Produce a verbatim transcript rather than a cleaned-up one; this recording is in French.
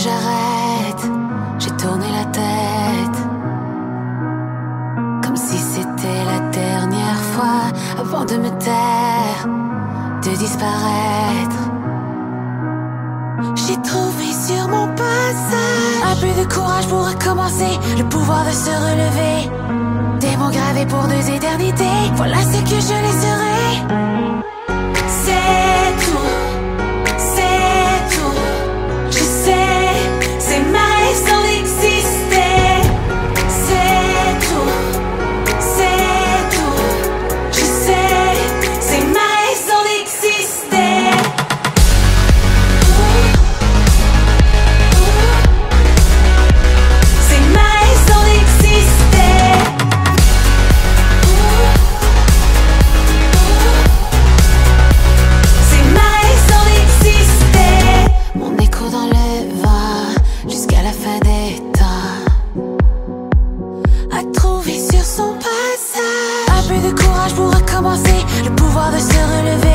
j'arrête, j'ai tourné la tête, comme si c'était la dernière fois, avant de me taire, de disparaître. J'ai trouvé sur mon passage un peu de courage pour recommencer, le pouvoir de se relever. Des mots gravés pour deux éternités, voilà ce que je laisserai. C'est tout, c'est tout. Je sais, c'est ma raison d'exister. C'est tout, c'est tout. Je sais, c'est ma raison d'exister. C'est ma raison d'exister. C'est ma raison d'exister. Mon écho dans le vent, jusqu'à la fin des temps, a trouvé sur son passage un peu de courage pour recommencer, le pouvoir de se relever.